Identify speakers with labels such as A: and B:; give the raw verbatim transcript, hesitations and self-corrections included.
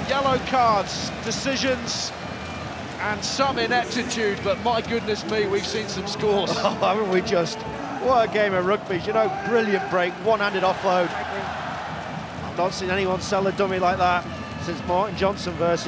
A: Yellow cards, decisions, and some ineptitude, but my goodness me, we've seen some scores.
B: Oh, haven't we just? What a game of rugby. You know, brilliant break, one-handed offload. I've not seen anyone sell a dummy like that since Martin Johnson versus